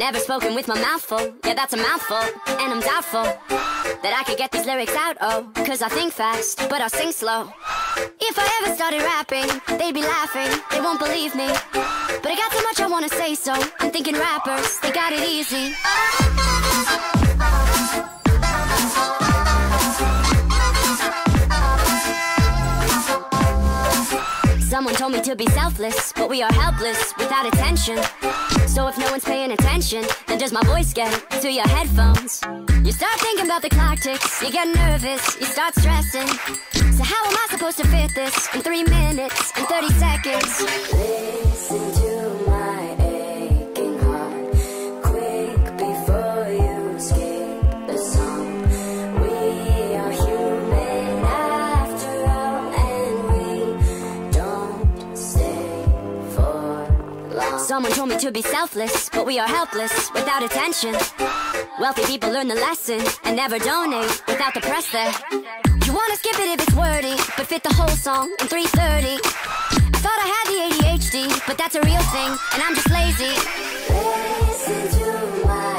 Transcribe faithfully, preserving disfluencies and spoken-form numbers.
Never spoken with my mouth full, yeah that's a mouthful. And I'm doubtful that I could get these lyrics out, oh. Cause I think fast, but I sing slow. If I ever started rapping, they'd be laughing, they won't believe me. But I got so much I wanna say, so I'm thinking rappers, they got it easy. Someone told me to be selfless, but we are helpless without attention. So if no one's paying attention, then does my voice get to your headphones? You start thinking about the clock ticks, you get nervous, you start stressing. So how am I supposed to fit this in three minutes and thirty seconds? Listen to my aching heart, quick before you skip the song. We are human after all, and we don't stay for long. Someone told me to be selfless, but we are helpless without attention. Wealthy people learn the lesson and never donate without the press there. You wanna skip it if it's wordy, but fit the whole song in three thirty. I thought I had the A D H D, but that's a real thing, and I'm just lazy. Listen to my